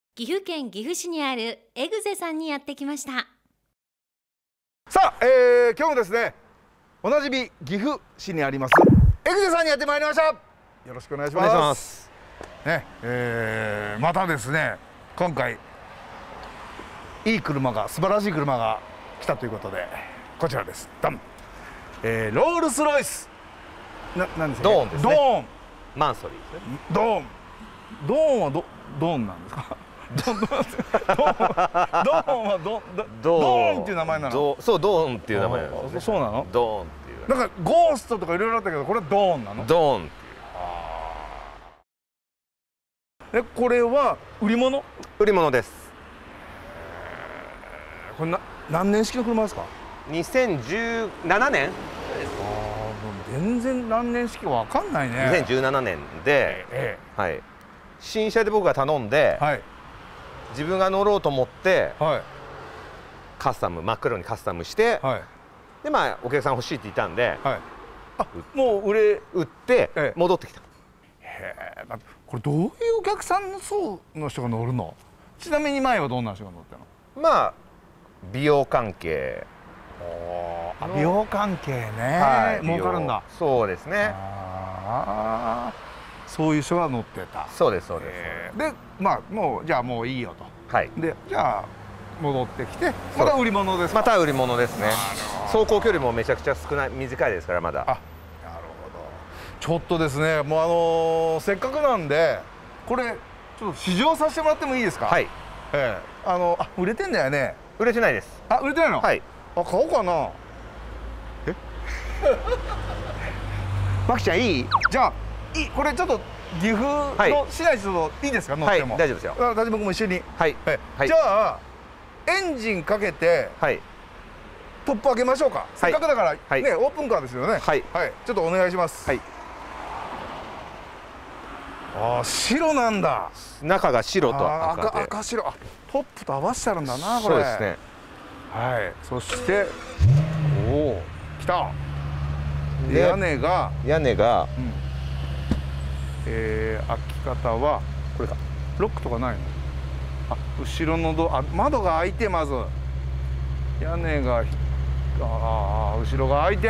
岐阜県岐阜市にあるエグゼさんにやってきました。 さあ、今日もですね、おなじみ岐阜市にありますエグゼさんにやってまいりました。よろしくお願いします。ね、またですね、今回いい車が、素晴らしい車が来たということで、こちらです。ダン、ロールスロイスなんですか、 ドーンですね。 ドーンマンソリーですね。 ドーンはドーンなんですか。ドーンはドーンっていう名前なの。 そう、ドーンっていう名前なんですね。 そうなの。 ドーンっていう。 なんかゴーストとかいろいろあったけど、これはドーンなの。 ドーンっていう。 これは売り物です。 これ何年式の車ですか。 2017年。 全然何年式かわかんないね。 2017年で、はい。新車で僕が頼んで、 はい、 自分が乗ろうと思って、 はい、 カスタム、真っ黒にカスタムして、はい、でまあお客さん欲しいって言ったんで、はい、 あ、もう売って戻ってきた。 へえ、これどういうお客さんの層の人が乗るの？ちなみに前はどんな人が乗ってるの？ まあ美容関係。 美容関係ね、はい、儲かるんだ。 そうですね。 そういう人が乗ってた。 そうですそうです。 で、まあもうじゃあもういいよと。 はい。 で、じゃあ戻ってきてまた売り物ですか。 また売り物ですね。走行距離もめちゃくちゃ短いですからまだ。 あ、なるほど。ちょっとですね、もうせっかくなんでこれちょっと試乗させてもらってもいいですか。 はい。 売れてんだよね。 売れてないです。 あ、売れてないの。 はい。 あ、買おうかな。マキちゃんいい？じゃあこれちょっと岐阜の市内ちょっといいですか、乗っても。 大丈夫ですよ。 大丈夫、僕も一緒に。 はい。 じゃあエンジンかけてトップ開けましょうか。せっかくだからね、オープンカーですよね。はい。ちょっとお願いします。はい。ああ、白なんだ。 中が白と赤白。あ、トップと合わせてあるんだな、これ。そうですね。はい。そしておお、来た。屋根が、開き方はこれか。ロックとかないの？あ、後ろの窓が開いて、まず屋根が後ろが開いて、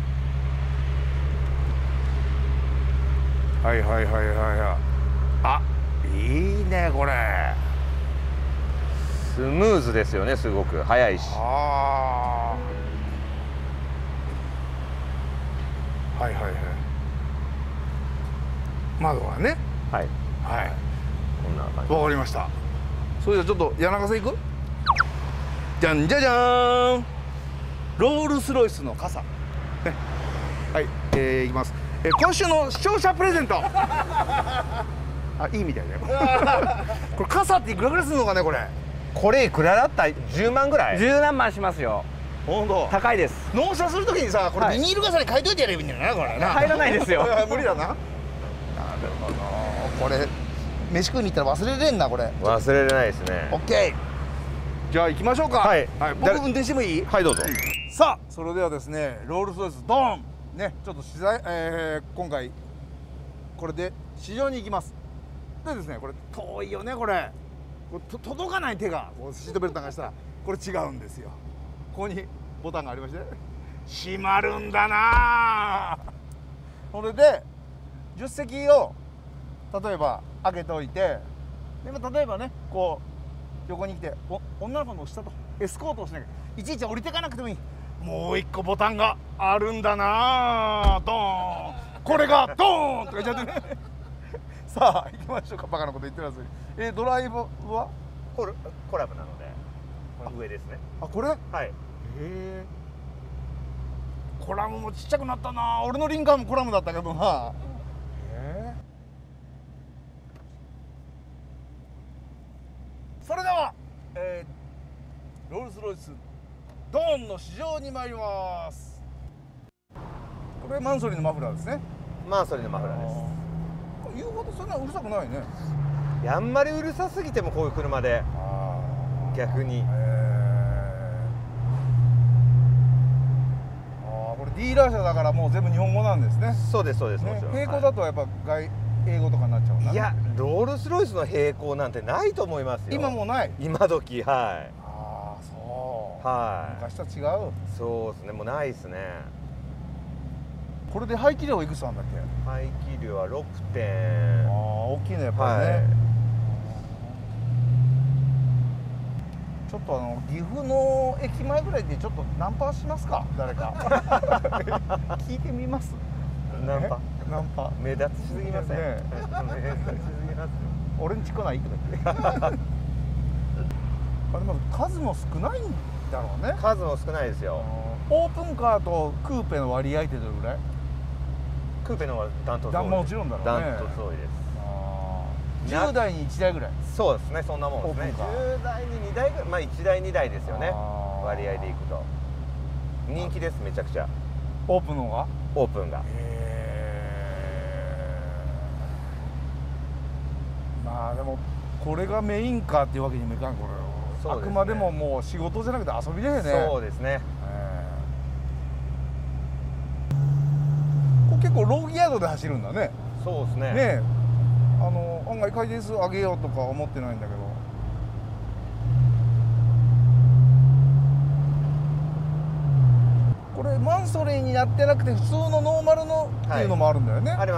はい。あ、いいねこれ。 スムーズですよね、すごく速いし。 はい。窓がね。はい。 こんな感じ。 わかりました。それじゃちょっと柳ヶ瀬行く？じゃんじゃじゃーん。ロールスロイスの傘。ね。はい。いきます。今週の視聴者プレゼント。あ、いいみたいだよ。これ傘っていくらぐらいするのかね、これ。 これいくらだったら10万ぐらい ？10何万しますよ。 本当。 高いです。 納車するときにさ、これビニール傘に書いといてやればいいんだよな、これな。 入らないですよ。 無理だな。なるほど。これ飯食いに行ったら忘れれんな、これ。 忘れれないですね。 オッケー。じゃあ行きましょうか。はい。僕運転してもいい？ はい、どうぞ。 さあ、それではですね、ロールスロイスドーンね、ちょっと取材、今回これで試乗に行きます。でですね、これ遠いよね、これ。届かない手がシートベルトなんかしたらこれ違うんですよ。ここにボタンがありまして閉まるんだな。それで助手席を例えば開けておいて、で例えばね、こう横に来て女の子の下とエスコートをしなきゃいちいち降りていかなくてもいい。もう一個ボタンがあるんだな。ドーン、これがドーンとか言っちゃってね。さあ行きましょうか。バカなこと言ってます。ドライブはコラムなのでこれ上ですね。 あ、これ。はい。へえ。コラムもちっちゃくなったな。俺のリンカーンもコラムだったけどな。それでは、ロールスロイスドーンの試乗に参ります。これマンソリーのマフラーですね。 マンソリーのマフラーです。 言うほどそんなうるさくないね。 あんまりうるさすぎてもこういう車で逆に。 これディーラー車だからもう全部日本語なんですね。 そうです。 並行だとやっぱ外英語とかになっちゃうんだね。 いやロールスロイスの並行なんてないと思いますよ。 今もない。 今時、はい。 ああそう。 はい。 昔と違う。 そうですね、もうないですね。 これで排気量いくつなんだっけ？ 排気量は6点。 ああ大きいねやっぱりね。 はい、 ちょっと岐阜の駅前ぐらいでちょっとナンパしますか誰か聞いてみます。 ナンパナンパ目立ちすぎません、 ね、 目立ちすぎます。 俺んち来ないとか言ってあれまず数も少ないんだろうね。 数も少ないですよ。 オープンカーとクーペの割合ってどれぐらい？ クーペの方がダントツ多いです。 もちろんだろうね。 ダントツ多いです。 10台に1台ぐらい。 そうですね、そんなもんですね。10台に2台ぐらい、まあ1台2台ですよね、割合でいくと。人気です、めちゃくちゃ。 オープンのが？ オープンが。 まあでもこれがメインカーっていうわけにもいかん。これあくまでももう仕事じゃなくて遊びだよね。 そうですね。 これ結構ローギアードで走るんだね。 そうですね。 ね、案外回転数上げようとか思ってないんだけど。これマンソリーになってなくて普通のノーマルのっていうのもあるんだよね。 あります。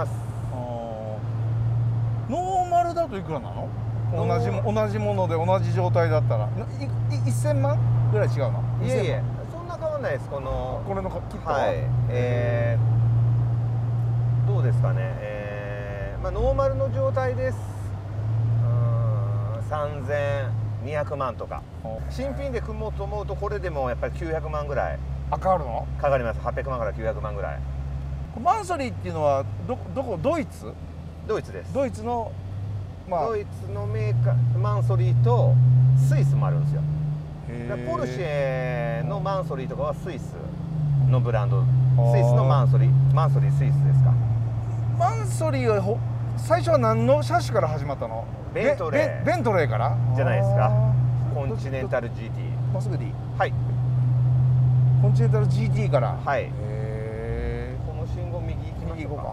ノーマルだといくらなの？同じもので同じ状態だったら1000万ぐらい違うの？ いえいえ、そんな変わらないです。これのキットは、はい、どうですかね、まあ、ノーマルの状態です。3200万とか。新品で組もうと思うとこれでもやっぱり900万ぐらいかかるの？かかります。800万から900万ぐらい。 マンソリーっていうのはどこ？ドイツ？ ドイツです。 ドイツの、 まあ、ドイツのメーカーマンソリーとスイスもあるんですよ。ポルシェのマンソリーとかはスイスのブランド、スイスのマンソリースイスですか。 マンソリーは最初は何の車種から始まったの？ ベントレーからじゃないですか。コンチネンタル GT。 まっすぐでいい？ はい。 コンチネンタル GT から。 はい。この信号右行きましょうか。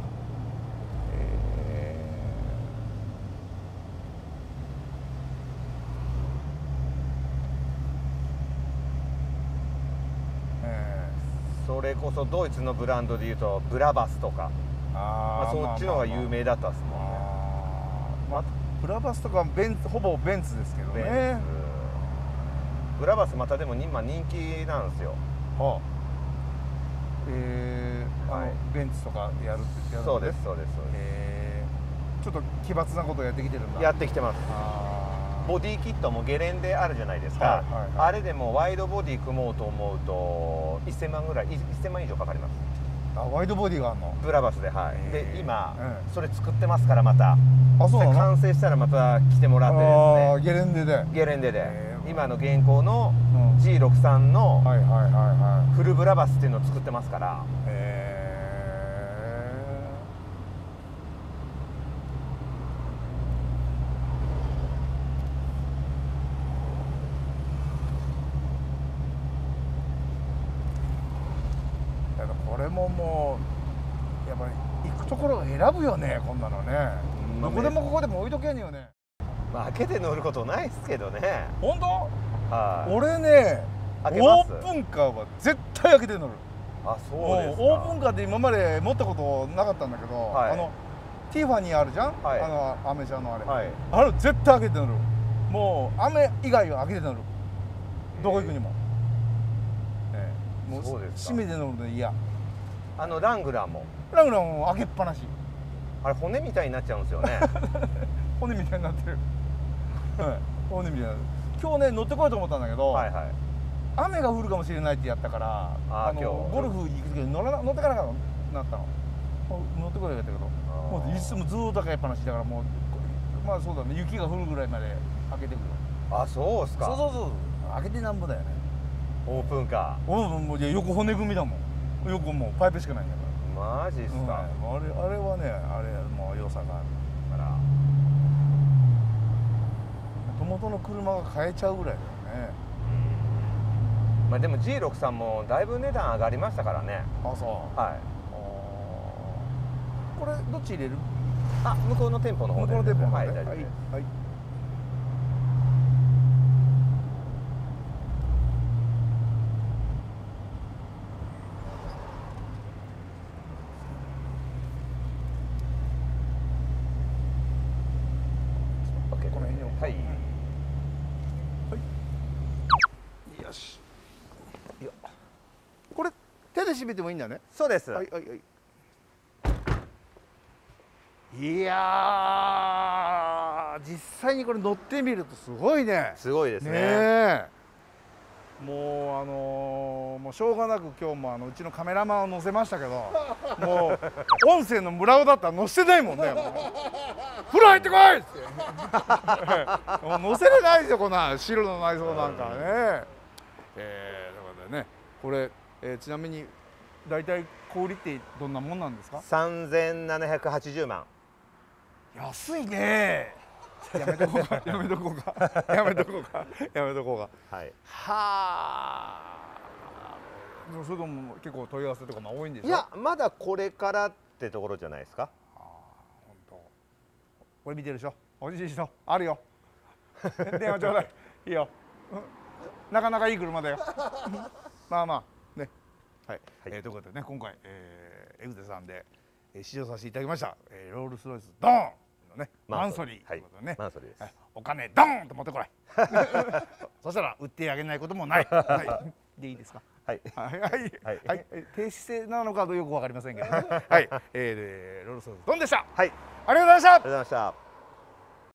それこそドイツのブランドでいうとブラバスとか、まあそっちの方が有名だったっすもんね。 まあブラバスとかほぼベンツですけどね。 ブラバスまたでも今人気なんですよ。 はあ、ベンツとかやるってそうですそうです。 ちょっと奇抜なことをやってきてるんだ。 やってきてます。ボディキットもゲレンデあるじゃないですか。あれでもワイドボディ組もうと思うと1000万ぐらい、1000万以上かかります。 ワイドボディがあるの？ブラバスで、はい。で今それ作ってますから、また。 あ、そうなの？ 完成したらまた来てもらってですね。ゲレンデで今の現行の G63 のフルブラバスっていうのを作ってますから。 これももうやっぱり行くところを選ぶよね、こんなのね。どこでもここでも置いとけんよね。 まあ開けて乗ることないですけどね。 本当？ はい。 俺ね、オープンカーは絶対開けて乗る。 あ、そうですか。 オープンカーって今まで持ったことなかったんだけど、ティファニーあるじゃん、アメ車のあれ、あれ絶対開けて乗る。もうアメ以外は開けて乗る。どこ行くにも。もう閉めて乗るの嫌。 ラングラーも開けっぱなし。 あれ骨みたいになっちゃうんですよね。 骨みたいになってる。骨みたいな。今日ね乗ってこようと思ったんだけど、雨が降るかもしれないってやったから、ゴルフ行く時に乗ってかなかったなったの。乗ってこようと思ったけど、もういつもずっと開けっぱなしだから、もうまあそうだね、雪が降るぐらいまで開けてくる。 あ、そうっすか。 そう開けてなんぼだよね。 オープンカー。 もう横骨組みだもん。横もうパイプしかないんだから。 マジっすか。 あれはね、あれもう良さがあるから。元々の車が買えちゃうぐらいだよね。 まあでも G63 もだいぶ値段上がりましたからね。 あ、そう。 はい。 これどっち入れる？ あ、向こうの店舗の方で。 向こうの店舗の方はい、 で、 大丈夫です。 はい。 オッケー。 この辺に置くはい。 よし。いや、これ手で締めてもいいんだね。 そうです。 はいはいはい。いやー、実際にこれ乗ってみるとすごいね。 すごいですね。 ねえ。もうもうしょうがなく今日もうちのカメラマンを乗せましたけど、もう音声の村尾だったら乗せてないもんね。もう風呂入ってこいって。もう乗せれないですよこんな白の内装なんかね。ということでね、これ、ちなみに大体小売りってどんなもんなんですか 3780万。 安いね。やめとこうかやめとこうかやめとこうかやめとこうか。 はい。 はあ。それとも結構問い合わせとかも多いんでしょ。 いや、まだこれからってところじゃないですか。 本当。これ見てるでしょ。おいしい人あるよ。電話ちょうだい。いいよ。なかなかいい車だよ。まあまあね。はい。ということでね、今回エグゼさんで試乗させていただきました。ロールスロイスドーンのねマンソリーということでね。 マンソリーです。 お金ドーンと持ってこい。そしたら売ってあげないこともない。はい。でいいですか。 はい。 はいはいはいはい。低姿勢なのかどうよくわかりませんけどね。はい。ロールスロイスドンでした。 はい。 ありがとうございました。 ありがとうございました。